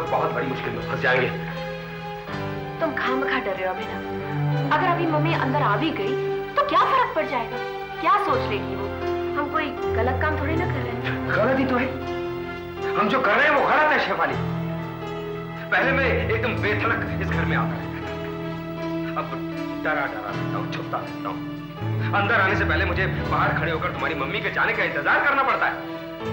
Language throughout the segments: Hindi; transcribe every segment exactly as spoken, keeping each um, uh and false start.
बहुत बड़ी मुश्किल में फंस जाएंगे। तुम खामखा डर रहे हो अभिनव। अगर अभी मम्मी अंदर आ भी गई तो क्या फर्क पड़ जाएगा? क्या सोच लेगी वो? हम कोई गलत काम थोड़ी ना कर रहे हैं। गलत ही तो है, हम जो कर रहे हैं वो गलत है शेफाली। पहले मैं एकदम बेधड़क इस घर में आता रहता था, अब डरा डरा रहता हूँ, छुपता रहता हूँ। अंदर आने से पहले मुझे बाहर खड़े होकर तुम्हारी मम्मी के जाने का इंतजार करना पड़ता है।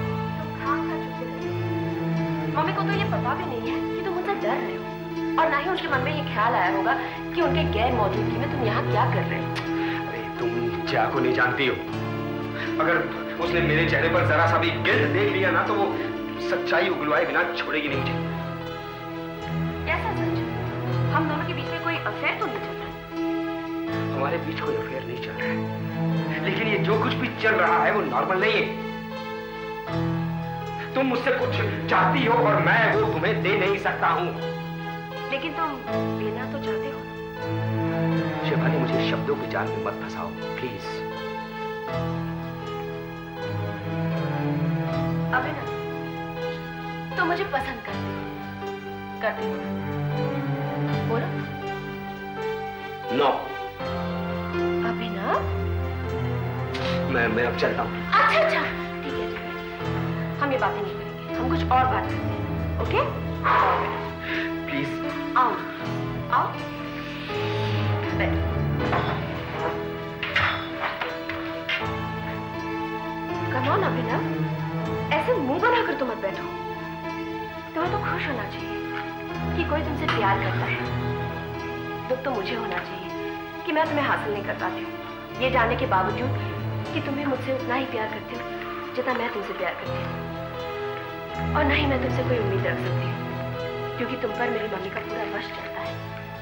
मम्मी को तो ये पता भी नहीं है कि तुम मुझसे डर रहे हो, और ना ही उनके मन में ये ख्याल आया होगा कि उनके गैर मौजूदगी में तुम यहाँ क्या कर रहे हो। अरे तुम जा को नहीं जानती हो, अगर उसने मेरे चेहरे पर जरा सा भी गिल्ट देख लिया ना तो वो सच्चाई उगलवाए बिना छोड़ेगी नहीं मुझे। कैसा सच? हम दोनों के बीच में कोई अफेयर तो नहीं चल रहा? हमारे बीच कोई अफेयर नहीं चल रहा है, लेकिन ये जो कुछ भी चल रहा है वो नॉर्मल नहीं है। तुम मुझसे कुछ चाहती हो और मैं वो तुम्हें दे नहीं सकता हूँ। लेकिन तुम देना तो चाहते हो। शेफाली, मुझे शब्दों की जाल में मत फंसाओ प्लीज। अभिनव, तुम मुझे पसंद करते हो, करते हो ना? बोलो। नो। अभिनव, मैं मैं अब चलता हूँ। अच्छा अच्छा, ठीक है ठीक है, हम ये बातें नहीं करेंगे, हम कुछ और बात करते हैं। ओके? प्लीज आओ आओ, बैठो। कम ऑन अभिनव, ऐसे मुंह बनाकर तो मत बैठो। तुम्हें तो खुश होना चाहिए कि कोई तुमसे प्यार करता है। दुख तो मुझे होना चाहिए कि मैं तुम्हें हासिल नहीं कर पाती हूँ, ये जानने के बावजूद कि तुम्हें मुझसे उतना ही प्यार करती हो जितना मैं तुमसे प्यार करती हूँ। और नहीं मैं तुमसे कोई उम्मीद रख सकती हूँ, क्योंकि तुम पर मेरी मम्मी का पूरा वश चलता है।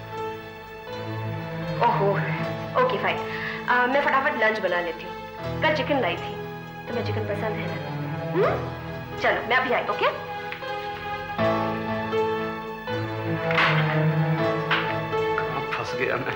ओहो, ओके फाइन, मैं फटाफट लंच बना लेती हूँ। कल चिकन लाई थी, तुम्हें चिकन पसंद है ना? हम्म? चलो मैं अभी आई। ओके? कहाँ फंस गया मैं?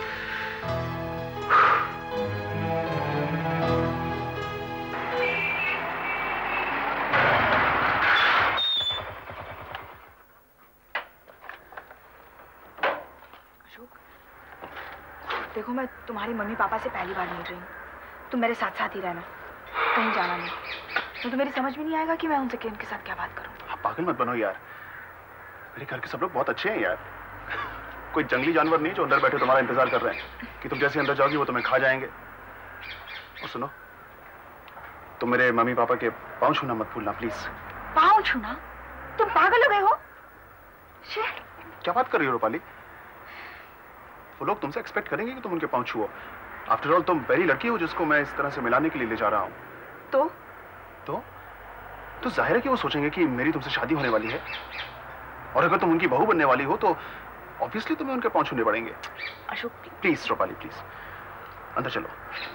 देखो, मैं तुम्हारी मम्मी पापा से पहली बार मिल रही हूँ, तुम मेरे साथ साथ ही रहना, कहीं जाना नहीं। तो, तो मेरी समझ में नहीं आएगा कि मैं उनसे कि उनके साथ क्या बात करूँ। आप पागल मत बनो यार, मेरे घर के सब लोग बहुत अच्छे हैं यार। कोई जंगली जानवर नहीं जो अंदर बैठे तुम्हारा इंतजार कर रहे हैं कि तुम जैसे अंदर जाओगी वो तुम्हें खा जाएंगे। और सुनो, तुम मेरे मम्मी पापा के पाँव छूना मत भूलना प्लीज। पाँव छूना? तुम पागल हो गए हो? क्या बात कर रही हो रूपाली? वो लोग तुमसे एक्सपेक्ट करेंगे कि तुम उनके पाँव छुओ। आफ्टर ऑल तुम पहली लड़की हो जिसको मैं इस तरह से मिलाने के लिए ले जा रहा हूँ। तो तो तो जाहिर है कि वो सोचेंगे कि मेरी तुमसे शादी होने वाली है, और अगर तुम उनकी बहू बनने वाली हो तो ऑब्वियसली तुम्हें उनके पाँव छूने पड़ेंगे। अशोक प्लीज रूपाली प्लीज, अंदर चलो।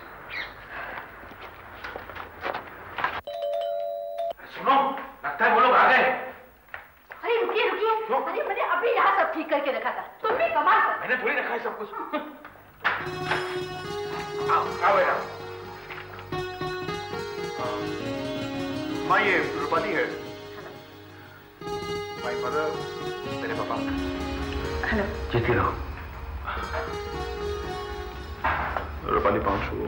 सुनो, लगता है वो लोग आ गए। अरे रुकिए रुकिए, अरे मैंने अभी यहाँ सब ठीक करके रखा था, तुम भी कमाल कर। मैंने थोड़ी रखा है सब कुछ। आओ आओ बेटा। माँ ये रूपाली है, माय मदर, मेरे पापा। हेलो। जीती रहो। रूपाली पाँव छुओ।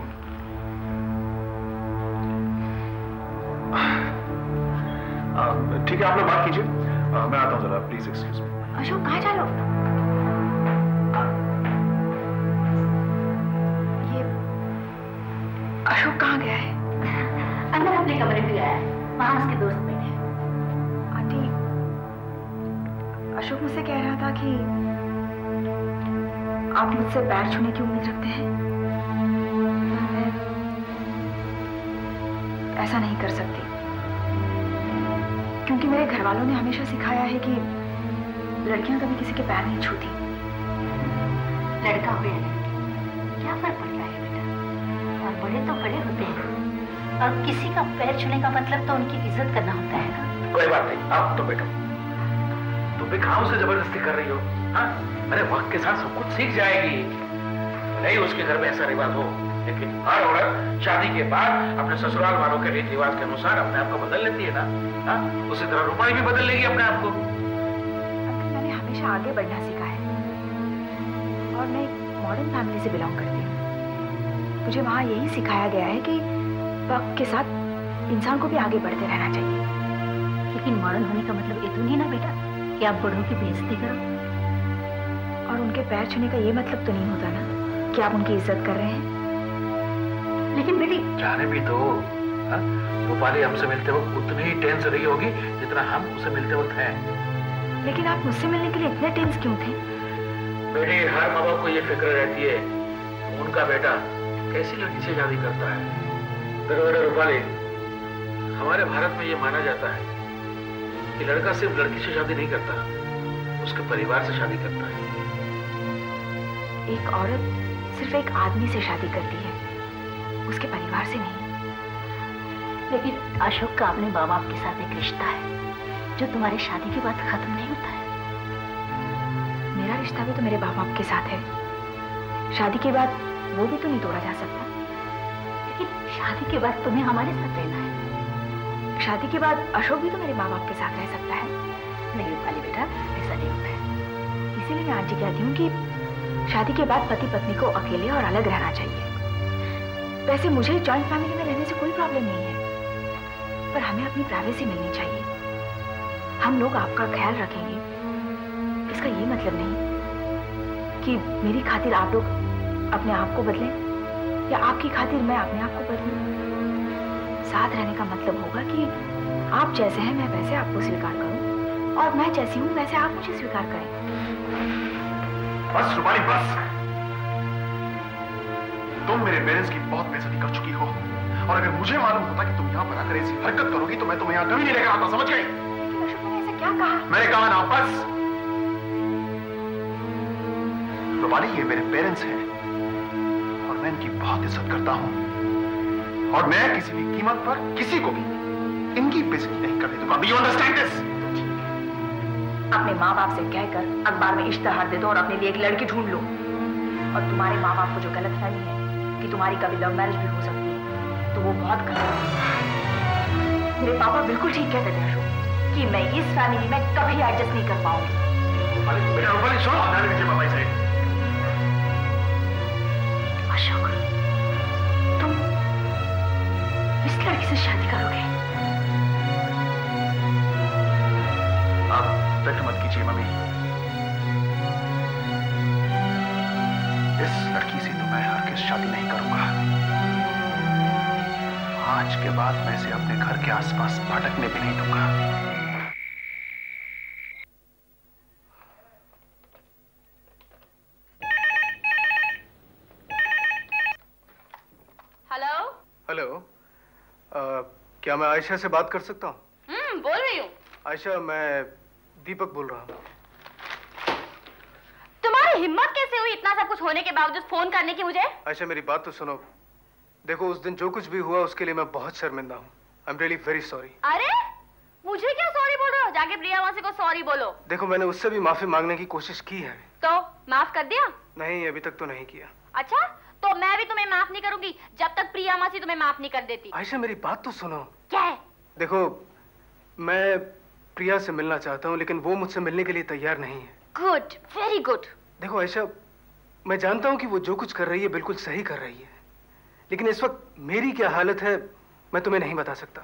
ठीक है, आप लोग बात कीजिए, मैं आता हूँ जरा, प्लीज एक्सक्यूज मी। अशोक कहाँ जा रहे हो? ये अशोक कहाँ गया है? अंदर अपने कमरे में गया है, वहां उसके दोस्त बैठे हैं। आंटी, अशोक मुझसे कह रहा था कि आप मुझसे पैर छूने की उम्मीद रखते हैं। मैं ऐसा नहीं कर सकती, क्योंकि मेरे घर वालों ने हमेशा सिखाया है कि लड़कियां कभी किसी के पैर नहीं छूती। लड़का हो या लड़की, क्या फर्क पड़ता है बेटा? और बड़े तो बड़े होते हैं, और किसी का पैर छूने का मतलब तो उनकी इज्जत करना होता है ना। कोई बात नहीं, आप तो बेटा, तुम भी कहाँ उसे जबरदस्ती कर रही हो? हाँ, अरे वक्त के साथ सब कुछ सीख जाएगी। नहीं उसके घर में ऐसा रिवाज हो, लेकिन हर औरत शादी के बाद अपने ससुराल वालों के रीति रिवाज के अनुसार अपने आप को बदल लेती है ना। हाँ, उसी तरह रूपाली भी बदल लेगी अपने आप को। हमेशा आगे बढ़ना सिखाया है। और मैं एक मॉडर्न फैमिली से बिलोंग करती हूँ। मुझे वहाँ यही सिखाया गया है कि वक्त के साथ इंसान को भी आगे बढ़ते रहना चाहिए। लेकिन मॉडर्न होने का मतलब ये तो नहीं ना बेटा कि आप बड़ों की बेइज्जती करो। और उनके पैर छूने का ये मतलब तो नहीं होता ना कि आप उनकी इज्जत कर रहे हैं। लेकिन बेटी जाने भी तो रूपाली हमसे मिलते वक्त उतनी ही टेंस रही होगी जितना हम उसे मिलते वक्त हैं। लेकिन आप मुझसे मिलने के लिए इतने टेंस क्यों थे? बेटी हर माँ बाप को ये फिक्र रहती है उनका बेटा कैसी लड़की से शादी करता है। देखो बेटा रूपाली, हमारे भारत में ये माना जाता है कि लड़का सिर्फ लड़की से शादी नहीं करता, उसके परिवार से शादी करता है। एक औरत सिर्फ एक आदमी से शादी करती है, उसके परिवार से नहीं। लेकिन अशोक का अपने माँ बाप के साथ एक रिश्ता है जो तुम्हारी शादी के बाद खत्म नहीं होता है। मेरा रिश्ता भी तो मेरे माँ बाप के साथ है, शादी के बाद वो भी तो नहीं तोड़ा जा सकता। लेकिन शादी के बाद तुम्हें हमारे साथ रहना है। शादी के बाद अशोक भी तो मेरे माँ बाप के साथ रह सकता है। नहीं रूपाली बेटा, ऐसा नहीं होता है। इसीलिए मैं आज जी कहती हूँ कि शादी के बाद पति पत्नी को अकेले और अलग रहना चाहिए। वैसे मुझे जॉइंट फैमिली में रहने से कोई प्रॉब्लम नहीं है, पर हमें अपनी प्राइवेसी मिलनी चाहिए। हम लोग आपका ख्याल रखेंगे, इसका ये मतलब नहीं कि मेरी खातिर आप लोग अपने आप को बदलें या आपकी खातिर मैं अपने आप को बदलूं। साथ रहने का मतलब होगा कि आप जैसे हैं मैं वैसे आपको स्वीकार करूं और मैं जैसी हूं वैसे आप मुझे स्वीकार करें। बस रूपाली बस। तुम मेरे पेरेंट्स की बहुत बेइज्जती कर चुकी हो और अगर मुझे मालूम होता कि तुम यहाँ पर आकर ऐसी हरकत करोगी तो मैं तुम्हें यहाँ कभी नहीं लेकर आता, समझ गई? अशोक ने ऐसा क्या कहा? मैंने कहा ना बस। रूपाली ये मेरे पेरेंट्स हैं और मैं इनकी बहुत इज्जत करता हूँ और मैं किसी भी कीमत पर किसी को भी इनकी बेइज्जती नहीं करने दूंगा। Do you understand this? अपने माँ बाप से कहकर अखबार में इश्तेहार दे दो और अपने लिए एक लड़की ढूंढ लो। और तुम्हारे माँ बाप को जो गलतफहमी है कि तुम्हारी कभी लव मैरिज भी हो सकती है तो वो बहुत गलत है। मेरे पापा बिल्कुल ठीक कहते थे अशोक कि मैं इस फैमिली में कभी एडजस्ट नहीं कर पाऊंगी। बेटा रूपाली सुनो, ध्यान दीजिए पापा से। अशोक, तुम इस लड़की से शादी करोगे? आप फिक्र मत कीजिए मम्मी, इस लड़की से तो मैं हरगिज़ शादी नहीं करूंगा। आज के बाद मैं इसे अपने घर के आसपास भटकने भी नहीं दूंगा। हेलो हेलो, क्या मैं आयशा से बात कर सकता हूँ? हम्म बोल रही हूँ। आयशा, मैं दीपक बोल रहा हूँ। तुम्हारी हिम्मत कैसे हुई इतना सब कुछ होने के बावजूद फोन करने की मुझे? आयशा मेरी बात तो सुनो। देखो उस दिन जो कुछ भी हुआ उसके लिए मैं बहुत शर्मिंदा हूँ। I am really very sorry. अरे मुझे क्या सॉरी बोल रहे हो? जाके प्रिया मासी को सॉरी बोलो। देखो मैंने उससे भी माफी मांगने की कोशिश की है। तो माफ कर दिया? नहीं, अभी तक तो नहीं किया। अच्छा, तो मैं भी तुम्हें माफ नहीं करूंगी जब तक प्रिया मासी तुम्हें माफ नहीं कर देती। आयशा मेरी बात तो सुनो। क्या है? देखो मैं प्रिया से मिलना चाहता हूँ लेकिन वो मुझसे मिलने के लिए तैयार नहीं है। Good, very good. देखो आयशा, मैं जानता हूँ कि वो जो कुछ कर रही है बिल्कुल सही कर रही है, लेकिन इस वक्त मेरी क्या हालत है मैं तुम्हें नहीं बता सकता।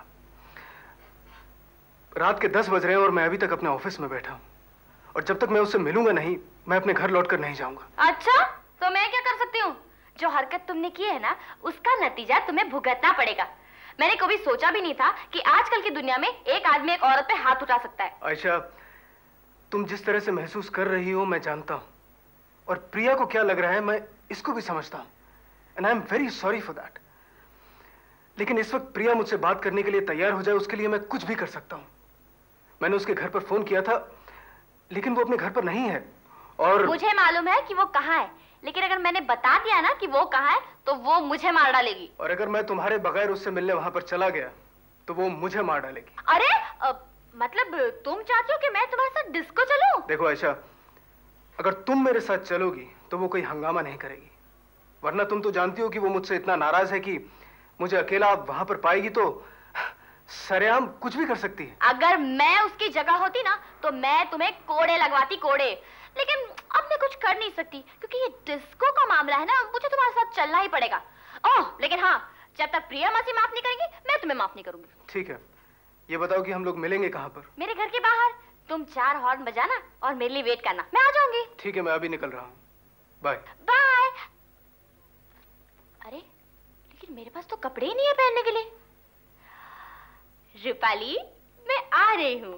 रात के दस बज रहे हैं और मैं अभी तक अपने ऑफिस में बैठा हूँ और जब तक मैं उससे मिलूंगा नहीं मैं अपने घर लौटकर नहीं जाऊंगा। अच्छा, तो मैं क्या कर सकती हूँ? जो हरकत तुमने की है ना उसका नतीजा तुम्हें भुगतना पड़ेगा। मैंने कभी सोचा भी नहीं था कि आजकल की दुनिया में एक आदमी एक औरत पे हाथ उठा सकता है। आयशा, तुम जिस तरह से महसूस कर रही हो मैं जानता हूँ और प्रिया को क्या लग रहा है मैं इसको भी समझता हूँ and I am very sorry for that. लेकिन इस वक्त प्रिया मुझसे बात करने के लिए तैयार हो जाए उसके लिए मैं कुछ भी कर सकता हूँ। मैंने उसके घर पर फोन किया था लेकिन वो अपने घर पर नहीं है और मुझे मालूम है कि वो कहाँ है, लेकिन अगर मैंने बता दिया ना कि वो कहाँ है तो वो मुझे मार डालेगी। और अगर मैं तुम्हारे बगैर उससे मिलने वहां पर चला गया तो वो मुझे मार डालेगी। अरे अ, मतलब तुम चाहते हो कि मैं तुम्हारे साथ डिस्को चलूं? देखो आयशा, अगर तुम मेरे साथ चलोगी तो वो कोई हंगामा नहीं करेगी, वरना तुम तो जानती हो कि वो मुझसे इतना नाराज है कि मुझे अकेला वहां पर पाएगी तो सरेआम कुछ भी कर सकती है। अगर मैं उसकी जगह होती ना तो मैं तुम्हें कोड़े लगवाती, कोड़े। लेकिन अब मैं कुछ कर नहीं सकती क्योंकि ये डिस्को का मामला है ना, मुझे तुम्हारे साथ चलना ही पड़ेगा। ओह लेकिन हाँ, जब तक प्रिया मासी माफ नहीं करेंगी मैं तुम्हें माफ नहीं करूंगी। ठीक है, ये बताओ कि हम लोग मिलेंगे कहाँ पर? मेरे घर के बाहर। तुम चार हॉर्न बजाना और मेरे लिए वेट करना, मैं आ जाऊंगी। ठीक है, मैं अभी निकल रहा हूँ। Bye bye. अरे लेकिन मेरे पास तो कपड़े ही नहीं है पहनने के लिए। रूपाली, मैं आ रही हूँ।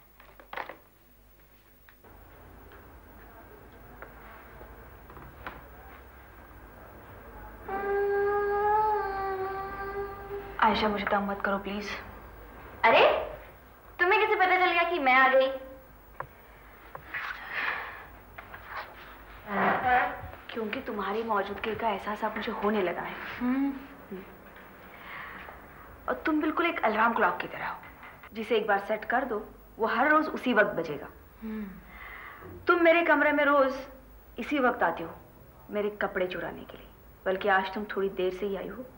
आयशा, मुझे तंग मत करो प्लीज। अरे तुम्हें कैसे पता चल गया कि मैं आ गई? क्योंकि तुम्हारी मौजूदगी का एहसास अब मुझे होने लगा है। और तुम बिल्कुल एक अलार्म क्लॉक की तरह हो, जिसे एक बार सेट कर दो वो हर रोज उसी वक्त बजेगा। तुम मेरे कमरे में रोज इसी वक्त आती हो मेरे कपड़े चुराने के लिए, बल्कि आज तुम थोड़ी देर से ही आई हो।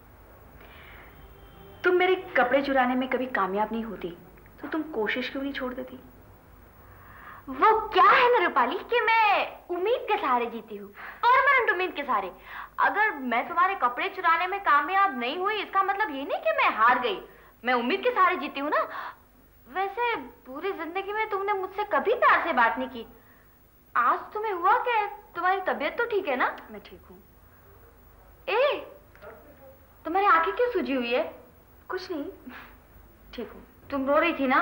तुम मेरे कपड़े चुराने में कभी कामयाब नहीं होती तो तुम कोशिश क्यों नहीं छोड़ देती? वो क्या है ना रूपाली कि मैं उम्मीद के सहारे जीती हूँ, परमानेंट उम्मीद के सहारे। अगर मैं तुम्हारे कपड़े चुराने में कामयाब नहीं हुई इसका मतलब ये नहीं कि मैं हार गई, मैं उम्मीद के सहारे जीती हूँ ना। वैसे पूरी जिंदगी में तुमने मुझसे कभी प्यार से बात नहीं की। आज तुम्हें हुआ क्या? तुम्हारी तबीयत तो ठीक है ना? मैं ठीक हूँ। ए, तुम्हारी आंखें क्यों सूजी हुई है? कुछ नहीं, ठीक हूँ। तुम रो रही थी ना?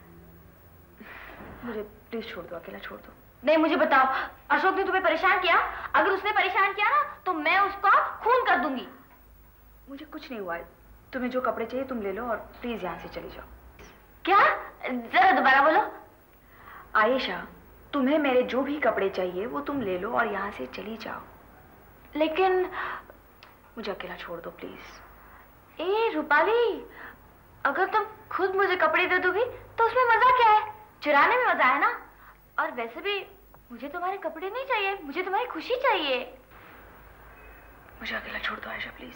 मुझे प्लीज छोड़ दो, अकेला छोड़ दो। नहीं, मुझे बताओ, अशोक ने तुम्हें परेशान किया? अगर उसने परेशान किया ना तो मैं उसका खून कर दूंगी। मुझे कुछ नहीं हुआ है। तुम्हें जो कपड़े चाहिए तुम ले लो और प्लीज यहाँ से चली जाओ। क्या? जरा दोबारा बोलो। आयशा, तुम्हें मेरे जो भी कपड़े चाहिए वो तुम ले लो और यहाँ से चली जाओ। लेकिन मुझे अकेला छोड़ दो प्लीज। ए रूपाली, अगर तुम खुद मुझे कपड़े दे दोगी तो उसमें मजा क्या है? चुराने में मजा है ना। और वैसे भी मुझे तुम्हारे कपड़े नहीं चाहिए, मुझे तुम्हारी खुशी चाहिए। मुझे अकेला छोड़ दो Ayesha please.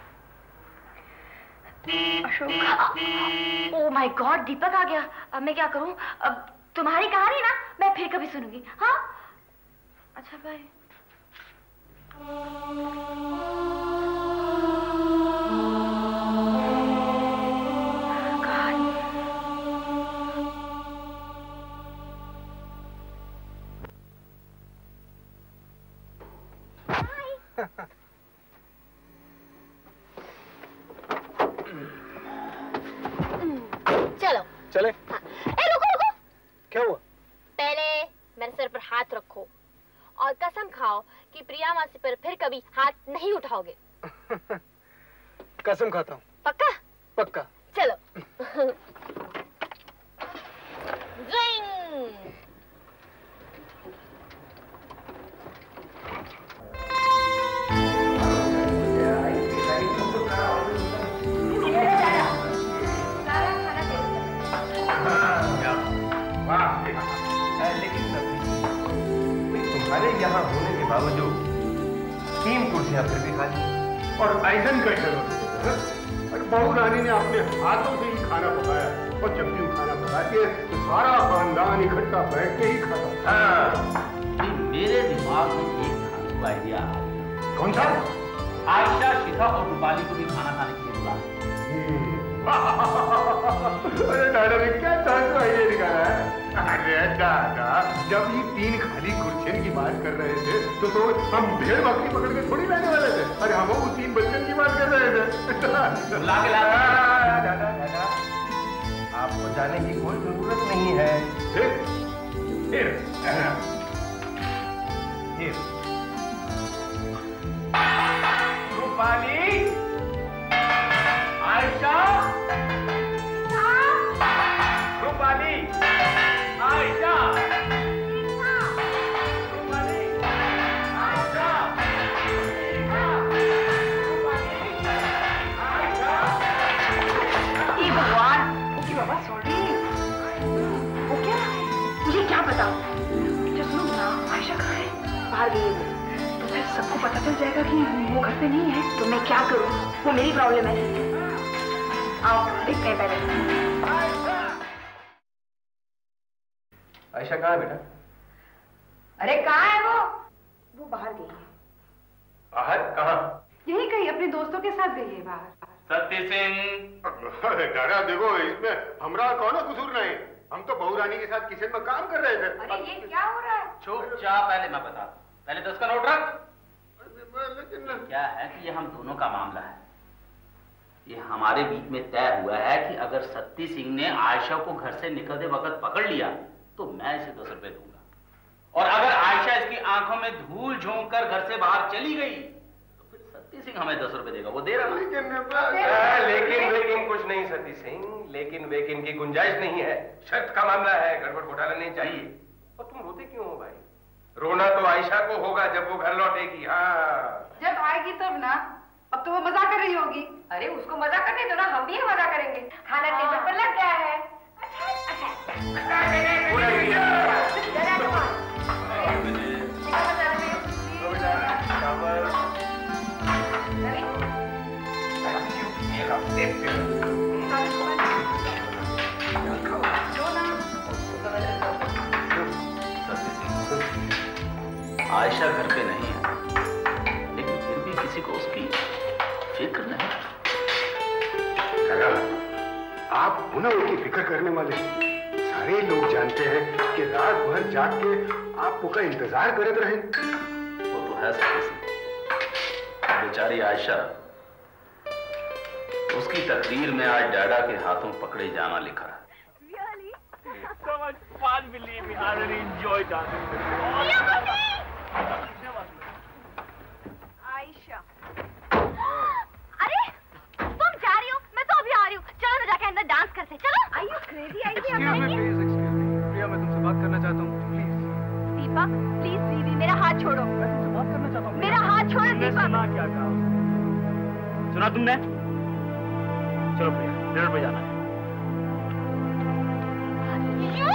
Ashok, oh my God, Deepak आ गया। अब मैं क्या करूं? अब तुम्हारी कहानी ना मैं फिर कभी सुनूंगी। हाँ अच्छा, बाय। चलो चले। हाँ। ए रुको रुको, क्या हुआ? पहले मेरे सर पर हाथ रखो और कसम खाओ कि प्रिया मासी पर फिर कभी हाथ नहीं उठाओगे। कसम खाता हूँ। पक्का? पक्का। चलो। तुम्हारे यहाँ होने के बावजूद तीन कुर्सियां फिर भी खाली और आइजन का जरूरत। बहू रानी ने अपने हाथों से ही खाना पकाया और जब भी वो खाना पकाती है तो सारा खानदान इकट्ठा बैठ के ही खाता। हाँ, मेरे दिमाग में एक आइडिया। कौन सा? आयशा, शिखा और रूपाली को भी खाना खाने के लिए बुला। अरे दादा ने क्या चांस आइडिया निकाला है? अरे दादा, जब ये तीन खाली कुर्सियों की बात कर रहे थे तो तो हम भेड़ बकरी पकड़ के थोड़ी लाने वाले थे। अरे हम वो तीन बच्चों की बात कर रहे थे। बुला के ला। दादा दादा, आपको जाने की कोई जरूरत नहीं है। फिर फिर फिर रूपाली, आयशा, रूपाली, आयशा, रूपाली, आयशा, रूपाली, आयशा। ये भगवान, ओके बाबा सॉरी। वो क्या? मुझे क्या पता? जो सुनो ना, आयशा कहाँ है? बाहर गई है वो। तो फिर सबको पता चल जाएगा कि वो घर पे नहीं है तो मैं क्या करूँ? वो मेरी प्रॉब्लम है। आओ देखते हैं पहले। आयशा कहाँ है बेटा? अरे कहाँ है वो? वो बाहर गई है। बाहर? कहाँ? यही कहीं अपने दोस्तों के साथ गई है बाहर। सत्य सिंह। दादा देखो, इसमें हमारा कौन कसूर नहीं, हम तो बहू रानी के साथ किचन में काम कर रहे थे। अरे ये क्या हो रहा है? चुपचाप पहले मैं बता दूं। पहले दस का नोट रख। लेकिन क्या है कि ये हम दोनों का मामला है। ये हमारे बीच में तय हुआ है कि अगर सत्ती सिंह ने आयशा को घर से निकलते वक्त पकड़ लिया तो मैं इसे दस रुपए दूंगा, और अगर आयशा इसकी आंखों में धूल झोंक कर घर से बाहर चली गई तो फिर सत्ती सिंह हमें दस रुपए देगा। वो दे रहा ना? लेकिन लेकिन लेकिन कुछ नहीं सती सिंह, लेकिन वेकिन की गुंजाइश नहीं है। शर्त का मामला है, गड़बड़ घोटाला नहीं चाहिए। और तुम रोते क्यों हो भाई? रोना तो आयशा को होगा जब वो घर लौटेगी। हाँ, जब आएगी तब ना। अब तो वो मजा कर रही होगी। अरे उसको मजा करने दो ना, हम भी मजा करेंगे। खाना टेबल पर लग गया है। अच्छा अच्छा। आयशा घर पे नहीं है, लेकिन फिर भी किसी को उसकी फिक्र नहीं। दादा, आप पुनः उनकी फिक्र करने वाले सारे लोग जानते हैं कि रात भर जाग के आपको का इंतजार करते रहे। वो तो है सही से। बेचारी आयशा, उसकी तकदीर में आज डैडा के हाथों पकड़े जाना लिखा है। Really? So much fun, believe me. I really enjoyed that. Ayesha. अरे तुम जा रही हो, मैं तो अभी आ रही हूँ। चलो ना जाके अंदर डांस करते। चलो। Are you crazy? Are you Excuse me, please, excuse me. प्रिया, मैं तुमसे बात करना चाहता हूँ, प्लीज। दीपक, प्लीज दीदी, मेरा हाथ छोड़ो। मैं तुमसे बात करना चाहता हूँ। मेरा हाथ छोड़ो दीपक। सुना क्या कहा? सुना तुमने? चलो प्रिया, डिनर पे जाना है। You?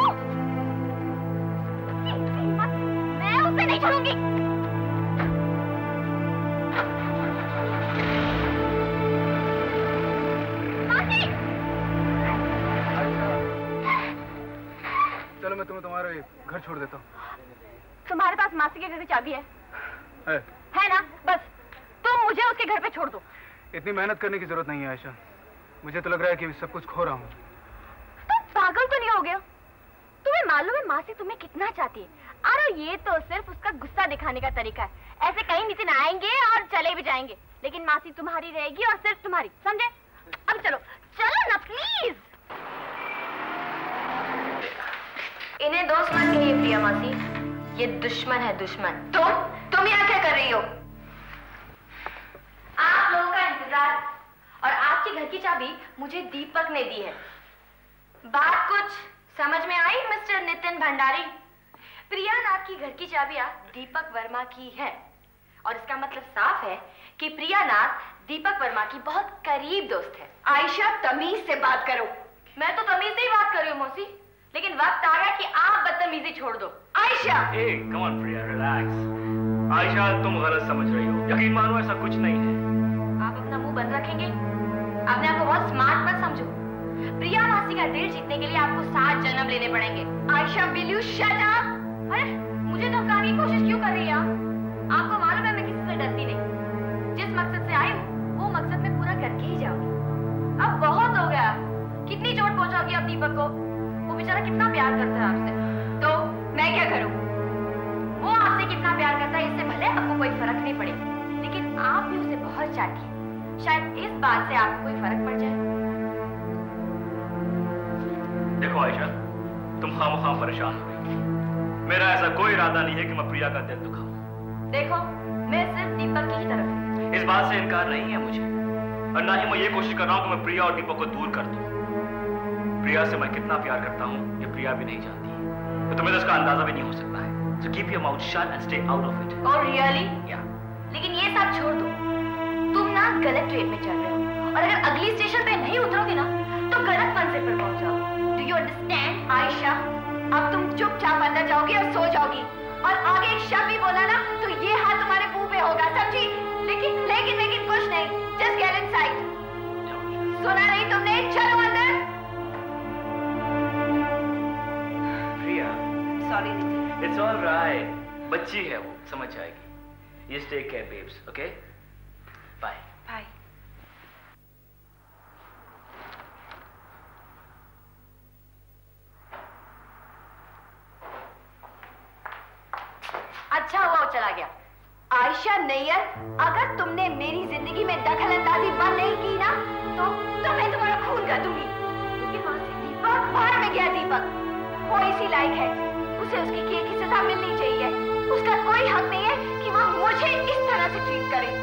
मैं उसे नहीं छोड़ूंगी। चलो मैं तुम्हें तुम्हारा घर छोड़ देता हूँ। तुम्हारे पास मासी के घर की चाबी है? है। है ना? बस तुम मुझे उसके घर पे छोड़ दो। इतनी मेहनत करने की जरूरत नहीं है आयशा। मुझे तो लग रहा है कि सब कुछ खो रहा हूँ। तुम पागल तो नहीं हो गए? तुम्हें मालूम है मासी तुम्हें कितना चाहती है? अरे ये तो सिर्फ उसका गुस्सा दिखाने का तरीका है। ऐसे कई नितिन आएंगे और चले भी जाएंगे, लेकिन मासी तुम्हारी रहेगी और सिर्फ तुम्हारी, समझे? अब चलो चलो ना प्लीज। इन्हें दोस्त मत कहिए प्रिया मासी, ये दुश्मन है दुश्मन। तुम तुम यहाँ क्या कर रही हो? आप लोगों का इंतजार और आपके घर की चाबी मुझे दीपक ने दी है। बात कुछ समझ में आई मिस्टर नितिन भंडारी? प्रियानाथ की घर की चाबियां दीपक वर्मा की है, और इसका मतलब साफ है कि प्रियानाथ दीपक वर्मा की बहुत करीब दोस्त है। आयशा, तमीज से बात करो। मैं तो तमीज से ही बात कर रही हूँ मौसी, लेकिन वक्त आ गया कि आप बदतमीजी छोड़ दो। Ayesha! Hey, come on Priya, relax. Ayesha, तुम गलत समझ रही हो। यकीन मानो ऐसा कुछ नहीं है। आप अपना मुंह बंद रखेंगे? अपने आप को बहुत स्मार्ट मत समझो। प्रिया मासी का दिल जीतने के लिए आपको सात जन्म लेने पड़ेंगे। Ayesha, will you shut up? अरे मुझे धमकाने की कोशिश क्यों कर रही है आप? आपको मालूम है मैं किसी से डरती नहीं। जिस मकसद से आई हूँ वो मकसद मैं पूरा करके ही जाऊंगी। अब बहुत हो गया। कितनी चोट पहुंचाओगी आप दीपक को? वो बेचारा कितना प्यार करता है आपसे। तो मैं क्या करूं? वो आपसे कितना प्यार करता है इससे भले आपको कोई फर्क नहीं पड़े, लेकिन आप भी उसे बहुत चाहती हैं। शायद इस बात से आपको कोई फर्क पड़ जाए। देखो आयशा, तुम खामखा परेशान हो गई। मेरा ऐसा कोई इरादा नहीं है कि मैं प्रिया का दिल दुखाऊं। देखो, मैं सिर्फ दीपक की ही तरफ हूं। इस बात से इनकार नहीं है मुझे, और ना ही मैं ये कोशिश कर रहा हूं कि मैं प्रिया और दीपक को दूर कर दूं। प्रिया से मैं कितना प्यार करता हूं ये प्रिया भी नहीं जानती, तो तुम्हें तो इसका अंदाजा भी नहीं हो सकता है। So keep your mouth shut and stay out of it. Oh really? Yeah. लेकिन ये सब छोड़ दो। तुम ना गलत ट्रेन में चल रहे हो, और अगर अगली स्टेशन पे नहीं उतरोगे ना तो गलत मंजिल पर पहुंच जाओगे। Do you understand? आयशा, अब तुम चुपचाप अंदर जाओगी और सो जाओगी, और आगे एक शब्द भी बोला ना तो ये हाथ तुम्हारे मुंह पे होगा, समझी? लेकिन लेकिन लेकिन कुछ नहीं, just get inside. सुना नहीं तुमने? बच्ची है वो, समझ जाएगी। Yes take care babes, okay? Bye bye. अच्छा हुआ वो चला गया। आयशा नैयर, अगर तुमने मेरी जिंदगी में दखल अंदाजी बंद नहीं की ना तो तो मैं तुम्हारा खून कर दूंगी। क्योंकि वहां से दीपक बाहर में गया। दीपक वो इसी लायक है, उसे उसकी किए की सजा मिलनी चाहिए। उसका कोई हक नहीं है कि वह मुझे इस तरह से ट्रीट करे।